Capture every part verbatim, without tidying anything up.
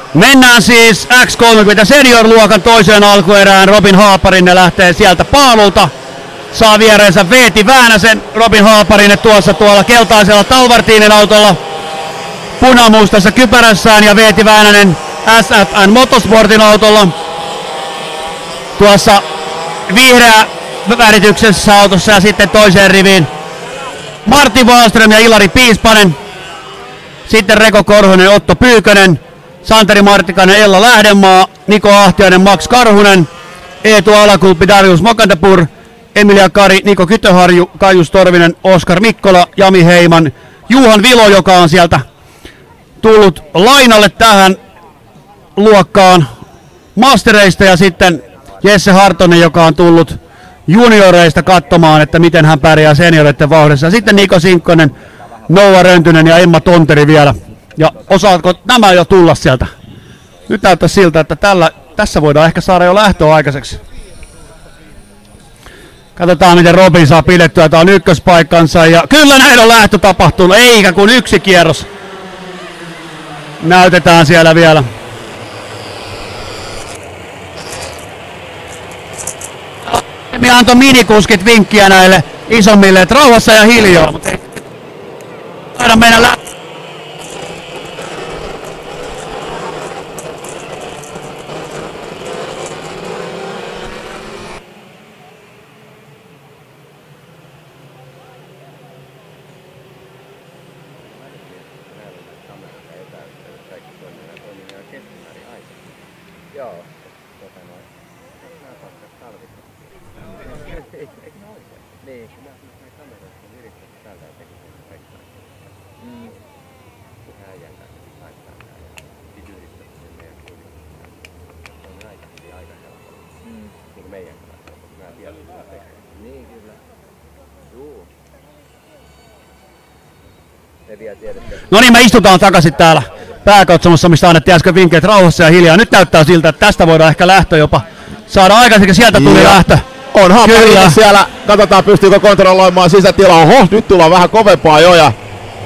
Mennään siis X kolmekymmentä senior-luokan toiseen alkuerään. Robin Haaparinne lähtee sieltä paalulta. Saa viereensä Veeti Väänäsen. Robin Haaparinne tuossa tuolla keltaisella Talvartinin autolla punamustassa kypärässään ja Veeti Väänänen S F N Motorsportin autolla tuossa vihreä värityksessä autossa ja sitten toiseen riviin Martin Wallström ja Ilari Piispanen. Sitten Reko Korhonen, Otto Pyykönen, Santeri Martikainen, Ella Lähdemaa, Niko Ahtiainen, Max Karhunen, Eetu Alakulppi, Darius Mokantapur, Emilia Kari, Niko Kytöharju, Kaius Torvinen, Oskar Mikkola, Jami Heiman, Juhan Vilo, joka on sieltä tullut lainalle tähän luokkaan mastereista, ja sitten Jesse Hartonen, joka on tullut junioreista katsomaan, että miten hän pärjää senioreiden vauhdissa. Sitten Niko Sinkkonen, Noua Röntynen ja Emma Tonteri vielä. Ja osaatko nämä jo tulla sieltä? Nyt näyttää siltä, että tällä, tässä voidaan ehkä saada jo lähtöä aikaiseksi. Katsotaan, miten Robin saa pidettyä tuon ykköspaikkansa. Ja kyllä näin on lähtö tapahtunut, eikä kun yksi kierros. Näytetään siellä vielä. Me antoi minikuskit vinkkiä näille isommille, että rauhassa ja hiljaa. Mutta ei taida mennä lähtö. No niin, me istutaan takaisin täällä pääkatsomossa, mistä annettiin äsken vinkkeet rauhassa ja hiljaa. Nyt näyttää siltä, että tästä voidaan ehkä lähtö jopa saada aikaisemmin. Sieltä tuli ja lähtö. On Haaparinne siellä. Katsotaan, pystyykö kontrolloimaan sisätilaa. Oho, nyt tullaan vähän kovempaa jo. Ja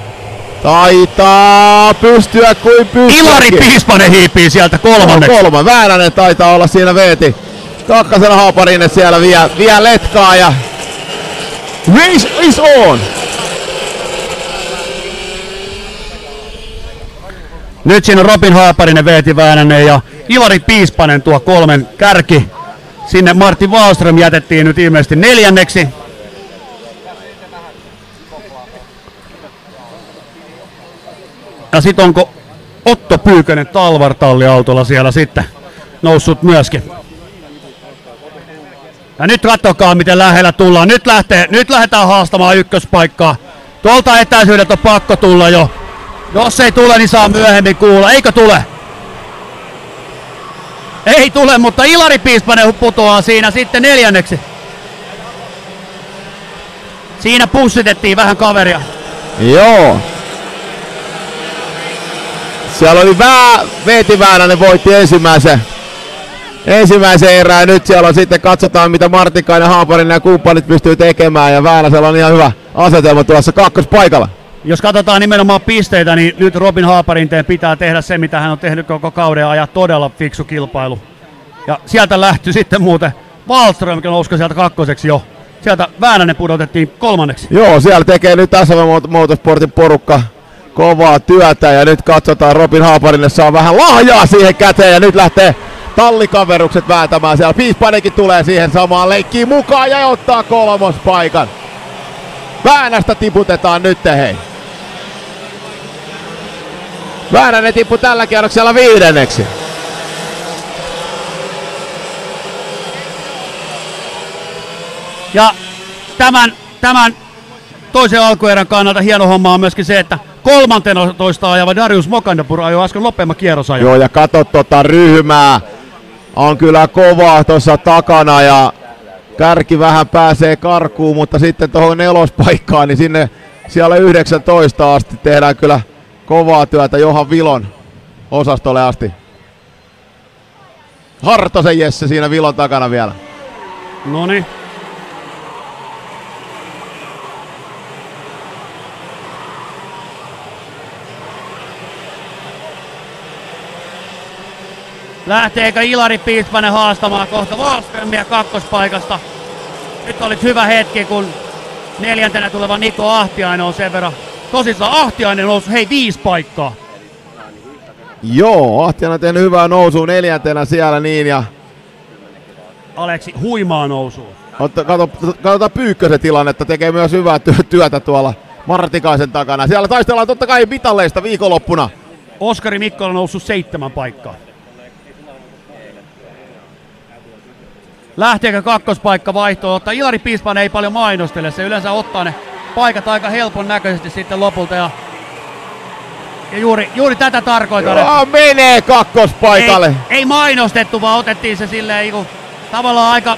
taitaa pystyä kuin pystyy. Ilari Piispanen hiipii sieltä kolmanneksi. No, kolme. Väänänen taitaa olla siinä Veeti. Kakkasena Haaparinne siellä vie, vie letkaa ja race is on. Nyt siinä on Robin Haaparinen, Veeti Väänänen ja Ilari Piispanen tuo kolmen kärki. Sinne Martin Wallström jätettiin nyt ilmeisesti neljänneksi. Ja sit onko Otto Pyykönen Talvartalli-autolla siellä sitten noussut myöskin. Ja nyt katsokaa miten lähellä tullaan. Nyt, lähtee, nyt lähdetään haastamaan ykköspaikkaa. Tuolta etäisyydeltä on pakko tulla jo. Jos ei tule, niin saa myöhemmin kuulla. Eikö tule? Ei tule, mutta Ilari Piispanen putoaa siinä sitten neljänneksi. Siinä pussitettiin vähän kaveria. Joo. Siellä oli Vää, Veeti Väänänen voitti ensimmäisen, ensimmäisen erään. Nyt siellä on sitten, katsotaan mitä Martikainen, Haaparinen ja kumppanit pystyy tekemään. Ja Väänäsellä on ihan hyvä asetelma tuossa kakkospaikalla. Jos katsotaan nimenomaan pisteitä, niin nyt Robin Haaparinteen pitää tehdä se, mitä hän on tehnyt koko kauden ajan, todella fiksu kilpailu. Ja sieltä lähtyi sitten muuten Wallström, joka nousi sieltä kakkoseksi jo. Sieltä Väänänen pudotettiin kolmanneksi. Joo, siellä tekee nyt S V Motorsportin porukka kovaa työtä ja nyt katsotaan, Robin Haaparinne saa vähän lahjaa siihen käteen ja nyt lähtee tallikaverukset vääntämään siellä. Piispanenkin tulee siihen samaan leikkiin mukaan ja ottaa kolmospaikan. Väänästä tiputetaan nyt hei. Väänänen tippui tällä kierroksella viidenneksi. Ja tämän, tämän toisen alkuerän kannalta hieno homma on myöskin se, että kolmantena toista ajava Darius Mokandapur ajoi äsken loppeamman kierrosajan. Joo, ja kato tota ryhmää. On kyllä kovaa tuossa takana ja kärki vähän pääsee karkuun, mutta sitten tuohon nelospaikkaan, niin sinne siellä yhdeksäntoista asti tehdään kyllä kovaa työtä Johan Vilon osastolle asti. Hartosen Jesse siinä Vilon takana vielä. Noniin. Lähteekö Ilari Piispanen haastamaan kohta Wahlströmiä kakkospaikasta? Nyt olisi hyvä hetki, kun neljäntenä tuleva Niko Ahtiainen on sen verran. Tosissaan Ahtiainen nousi, hei, viisi paikkaa. Joo, Ahtiainen on tehnyt hyvää nousua neljäntenä siellä niin ja... Aleksi, huimaa nousua. Katsotaan Pyykkösen tilannetta, tekee myös hyvää työtä tuolla Martikaisen takana. Siellä taistellaan totta kai mitalleista viikonloppuna. Oskari Mikkola on noussut seitsemän paikkaa. Lähteekö kakkospaikka vaihtoon? Ottaa Ilari Piispanen ei paljon mainostele, se yleensä ottaa ne paikat aika helpon näköisesti sitten lopulta. Ja, ja juuri, juuri tätä tarkoitan. Joo, menee kakkospaikalle. Ei, ei mainostettu, vaan otettiin se silleen niin kuin, tavallaan aika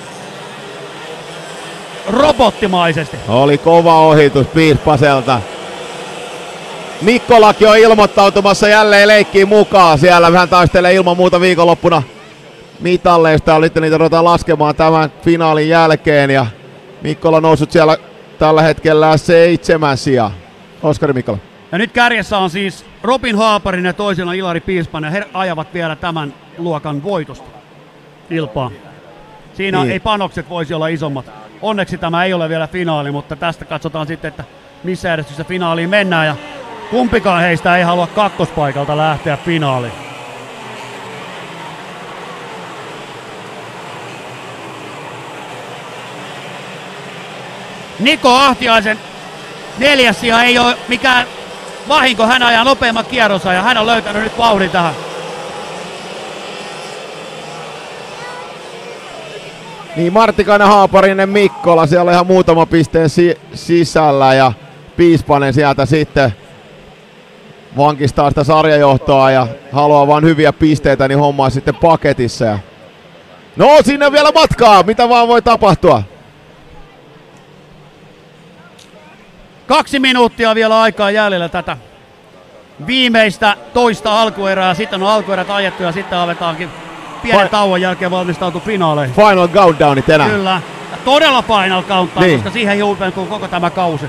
robottimaisesti. Oli kova ohitus Piispaselta. Mikkolakin on ilmoittautumassa jälleen leikkiin mukaan. Siellä hän taistelee ilman muuta viikonloppuna mitalleista. Ja niitä ruvetaan laskemaan tämän finaalin jälkeen. Ja Mikkola noussut siellä tällä hetkellä seitsemän sijaa. Oskari Mikkola. Ja nyt kärjessä on siis Robin Haaparin ja toisena Ilari Piispanen. He ajavat vielä tämän luokan voitosta kilpaa. Siinä niin. Ei panokset voisi olla isommat. Onneksi tämä ei ole vielä finaali, mutta tästä katsotaan sitten, että missä järjestyksessä finaaliin mennään. Ja kumpikaan heistä ei halua kakkospaikalta lähteä finaaliin. Niko Ahtiaisen neljäs sija ei ole mikään vahinko, hän ajaa nopeamman kierrosa ja hän on löytänyt nyt vauhdin tähän. Niin Martikainen, Haaparinen, Mikkola, siellä on ihan muutama pisteen si- sisällä ja Piispanen sieltä sitten vankistaa sitä sarjajohtoa ja haluaa vain hyviä pisteitä, niin hommaa sitten paketissa. Ja... No sinne on vielä matkaa, mitä vaan voi tapahtua. Kaksi minuuttia vielä aikaa jäljellä tätä viimeistä toista alkuerää. Sitten on alkuerät ajettu ja sitten aletaankin pienen Fi- tauon jälkeen valmistautu finaaleihin. Final countdownit tänään. Kyllä. Ja todella final countdown, niin. Koska siihen juupentuu koko tämä kausi.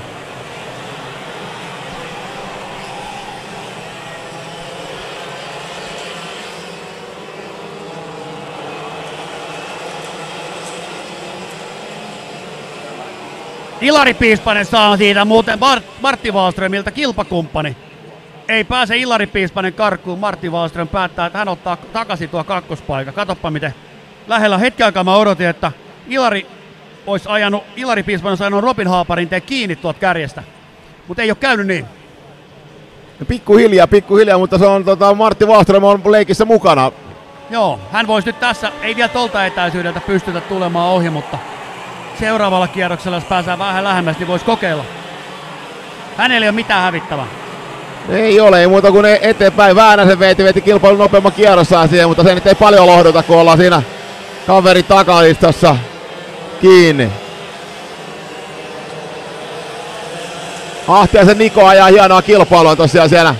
Ilari Piispanen saa siitä muuten Mart- Martti Wahlströmiltä kilpakumppani. Ei pääse Ilari Piispanen karkuun. Martti Wahlström päättää, että hän ottaa takaisin tuo kakkospaikan. Katoppa miten lähellä. Hetken aikaa mä odotin, että Ilari olisi ajanut, Ilari Piispanen olisi ajanut Robin Haaparin tee kiinni tuolta kärjestä. Mutta ei ole käynyt niin. Pikkuhiljaa, pikkuhiljaa, mutta se on tota, Martti Wahlström on leikissä mukana. Joo, hän voisi nyt tässä, ei vielä tolta etäisyydeltä pystytä tulemaan ohi, mutta seuraavalla kierroksella, jos pääsee vähän lähemmäs, niin voisi kokeilla. Hänellä ei ole mitään hävittävää. Ei ole, ei muuta kuin eteenpäin. Väänäsen veiti, veti kilpailun nopeamman kierrossaan siihen, mutta se nyt ei paljon lohduta, kun ollaan siinä kaverin takalistassa kiinni. Ahtiaisen Niko ajaa hienoa kilpailua tosiaan siellä.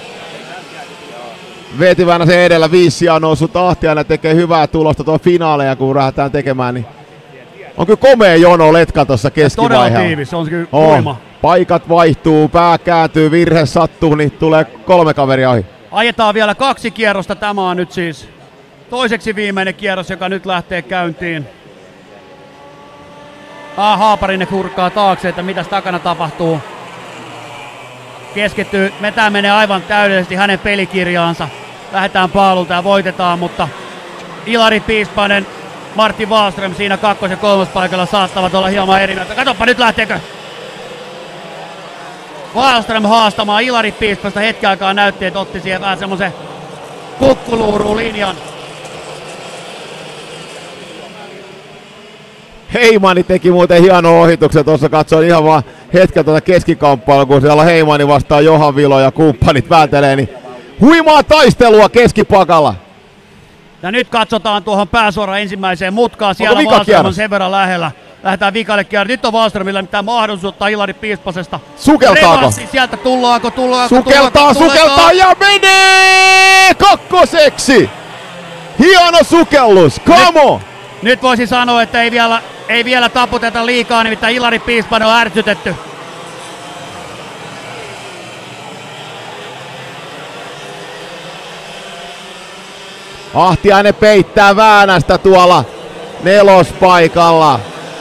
Veeti Väänäsen edellä viisi sijaa noussut. Ahtiainen tekee hyvää tulosta tuon finaaleja, kun lähdetään tekemään, niin on kyllä komea jono letka tuossa keskivaiheella. Todella tiivis, se on kyllä voima. Oh, paikat vaihtuu, pää kääntyy, virhe sattuu, niin tulee kolme kaveria ohi. Ajetaan vielä kaksi kierrosta, tämä on nyt siis toiseksi viimeinen kierros, joka nyt lähtee käyntiin. Ah, Haaparinen kurkkaa taakse, että mitäs takana tapahtuu. Keskittyy, tämä menee aivan täydellisesti hänen pelikirjaansa. Lähdetään paalulta ja voitetaan, mutta Ilari Piispanen, Martti Wahlström siinä kakkos- ja kolmospaikalla saattavat olla hieman eri mieltä. Katoppa nyt lähteekö Wahlström haastamaan Ilari Piispasta. Hetken aikaa näytti, että otti siihen vähän semmoisen kukkuluurulinjan. Heimani teki muuten hienon ohituksen, tuossa katsoin ihan vaan hetken tuota keskikamppailua, kun siellä Heimani vastaa Johan Vilo ja kumppanit vääntelee, niin huimaa taistelua keskipakalla. Ja nyt katsotaan tuohon pääsuoraan ensimmäiseen mutkaan, siellä Wahlström on sen verran lähellä. Lähdetään vikalle kierrolle. Nyt on Wahlströmillä mitään mahdollisuutta Ilari Piispasesta. Sukeltaako? Revanssi sieltä, tullaanko, tullaanko, Sukeltaa, tullaanko, sukeltaa ja menee kakkoseksi! Hieno sukellus, come on! Nyt, nyt voisi sanoa, että ei vielä, ei vielä taputeta liikaa, nimittäin Ilari Piispanen on ärsytetty. Ahtiainen peittää Väänästä tuolla nelospaikalla.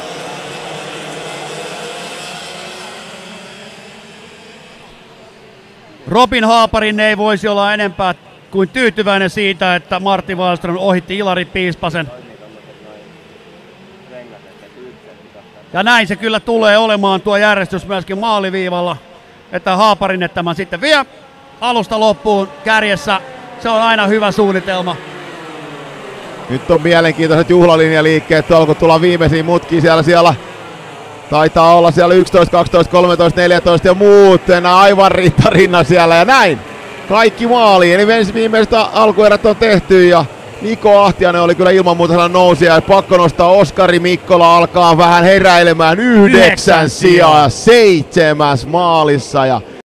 Robin Haaparin ei voisi olla enempää kuin tyytyväinen siitä, että Martti Wahlström ohitti Ilari Piispasen. Ja näin se kyllä tulee olemaan tuo järjestys myöskin maaliviivalla, että Haaparin tämän sitten vie alusta loppuun kärjessä. Se on aina hyvä suunnitelma. Nyt on mielenkiintoiset juhlalinjaliikkeet tuolla, kun tullaan viimeisiin mutkiin siellä, siellä taitaa olla siellä yksitoista, kaksitoista, kolmetoista, neljätoista ja muut enää aivan rintarinnan siellä ja näin. Kaikki maaliin, eli ensi viimeiset alkuerät on tehty ja Niko Ahtiainen oli kyllä ilman muuta sellainen nousija ja pakko nostaa Oskari Mikkola alkaa vähän heräilemään yhdeksän sijaa seitsemäs maalissa ja